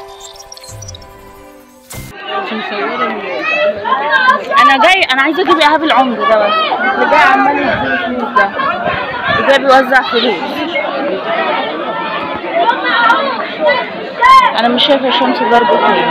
انا عايزه اجيب ايهاب العمر ده بس اللي جاي عمال يديني فلوس ده اللي جاي بيوزع فلوس. انا مش شايفه الشمس ضربت فين.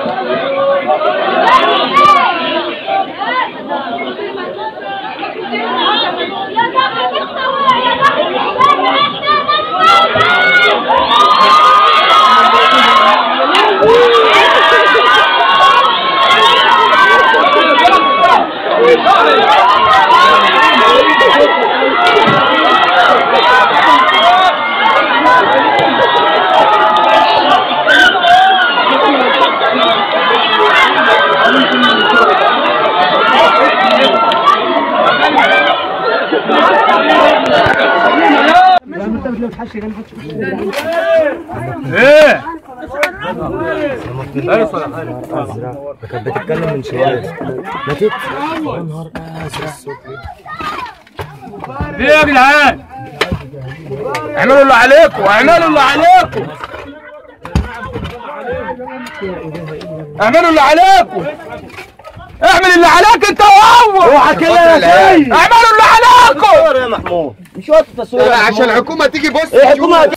ايه ده كانت بتتكلم من شويه ماتت. يا نهار ازرق. ليه يا جدعان؟ اعملوا اللي عليكم، اعملوا اللي عليكم، اعملوا اللي عليكم، اعمل اللي عليك انت وهو. اوعى كده يا سيد. اعملوا اللي عليكم يا محمود. مش وقت التصوير عشان الحكومه تيجي. بص ايه الحكومه